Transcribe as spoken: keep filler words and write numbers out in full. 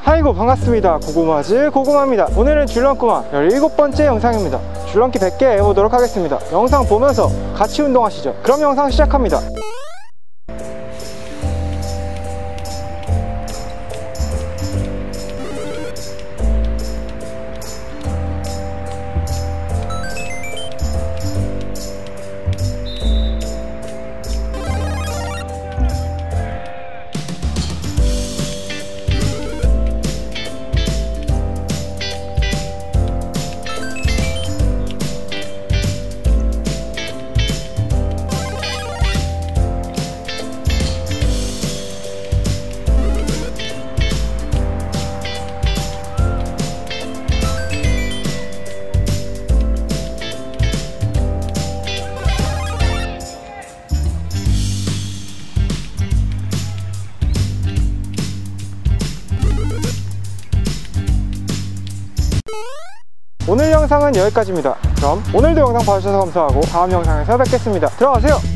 아이고 반갑습니다. 고구마즈 고구마입니다. 오늘은 줄넘기만 열일곱 번째 영상입니다. 줄넘기 백 개 해보도록 하겠습니다. 영상 보면서 같이 운동하시죠. 그럼 영상 시작합니다. 오늘 영상은 여기까지입니다. 그럼 오늘도 영상 봐주셔서 감사하고 다음 영상에서 뵙겠습니다. 들어가세요.